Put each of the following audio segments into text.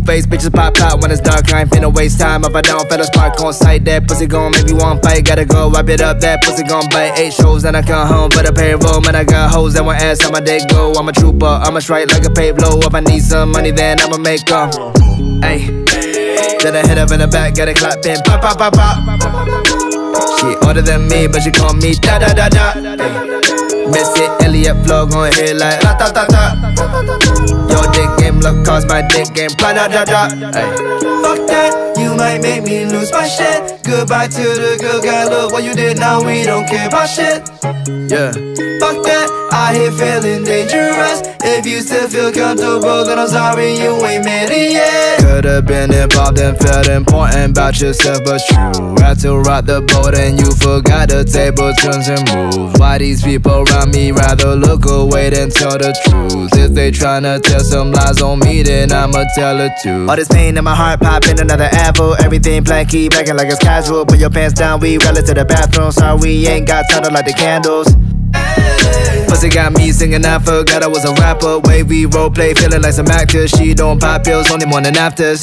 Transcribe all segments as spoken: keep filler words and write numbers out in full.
face, bitches pop out when it's dark. I ain't finna waste time if I don't feel a spark on sight. That pussy gon' make me want fight. Gotta go wipe it up, that pussy gon' bite. Eight shows and I come home for the payroll. Man, I got hoes that want ass on my day go. I'm a trooper, I'ma strike like a paid blow. If I need some money, then I'ma make up. Ayy, then I hit up in the back, got it clap in. Pop, pop, pop, pop. She older than me, but she call me da da da da. Missy Elliott flow gon' hit like ra ta ta ta. Your dick game look cause my dick game blah da da da. Fuck that, you might make me lose my shit. Goodbye to the good guy, look what you did, now we don't care about shit. Yeah. Fuck that, I here feeling dangerous. If you still feel comfortable, then I'm sorry you ain't made it yet. Could've been involved and felt important about yourself, but true. Had to rock the boat and you forgot the table turns and moves. Why these people around me rather look away than tell the truth? If they tryna tell some lies on me, then I'ma tell the truth. All this pain in my heart, popping another apple. Everything plain, keep acting like it's casual. Put your pants down, we run to the bathroom. Sorry we ain't got time to light the candles. Pussy got me singing, I forgot I was a rapper. Way we roleplay, feeling like some actors. She don't pop pills, only morning afters.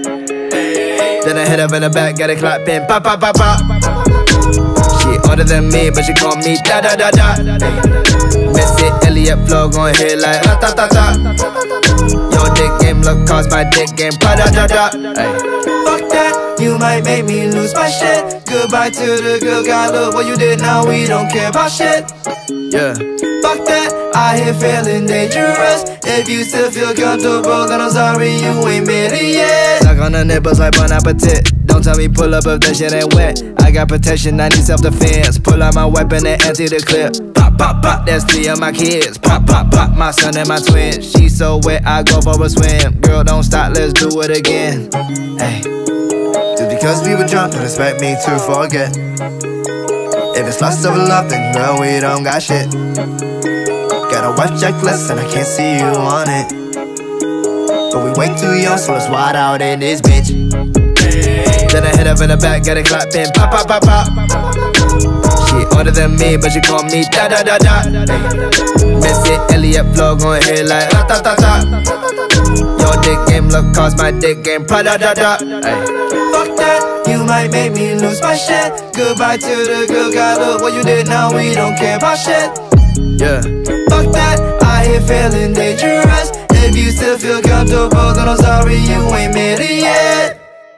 Then I hit up in the back, got it clap in. Pop, pop, pop, pop. She older than me, but she call me da da da da. Missy Elliott flow gon' hit like ra ta ta ta. Your dick game look cause my dick game blah da da da. Fuck that, you might make me lose my shit. Goodbye to the good guy, look what you did, now we don't care about shit. Yeah. Fuck that, I here feeling dangerous. If you still feel comfortable, then I'm sorry you ain't made it yet. Suck on the nipples like Bon Appetit. Don't tell me pull up if that shit ain't wet. I got protection, I need self-defense. Pull out my weapon and empty the clip. Pop, pop, pop, that's three of my kids. Pop, pop, pop, my son and my twin. She so wet, I go for a swim. Girl, don't stop, let's do it again. Hey. Just because we were drunk, don't expect me to forget. If it's lust of love, then girl, we don't got shit. Got a wife checklist and I can't see you on it. But we way too young, so let's wild out in this bitch. Then I hit up in the back, got it clap in. Pop, pop, pop, pop. She older than me, but she call me da da da da. Missy Elliott flow gon' hit like ra ta ta ta. Your dick game look cause my dick game blah da da da. Fuck that, you might make me lose my shit. Goodbye to the good guy, look what you did, now we don't care about shit. Yeah. Fuck that, I here feeling dangerous. If you still feel comfortable, then I'm sorry you ain't made it yet.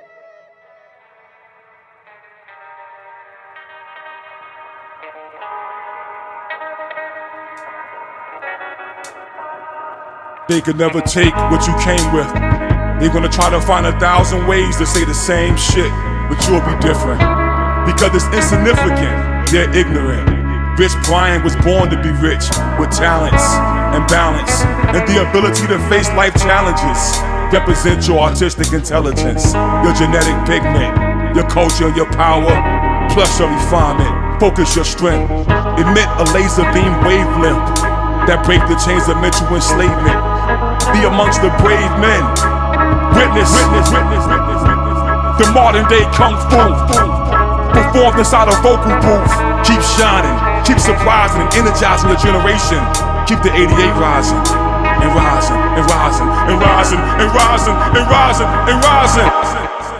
They could never take what you came with. They're gonna try to find a thousand ways to say the same shit, but you'll be different. Because it's insignificant, they're ignorant. Rich Brian was born to be rich, with talents and balance, and the ability to face life challenges. Represent your artistic intelligence, your genetic pigment, your culture and your power, plus your refinement. Focus your strength. Emit a laser beam wavelength that break the chains of mental enslavement. Be amongst the brave men. Witness, witness, witness, witness, witness. The modern day kung fu. Performed inside a vocal booth. Keep shining, keep surprising and energizing your generation. Keep the eighty-eight rising, and rising, and rising, and rising, and rising, and rising, and rising.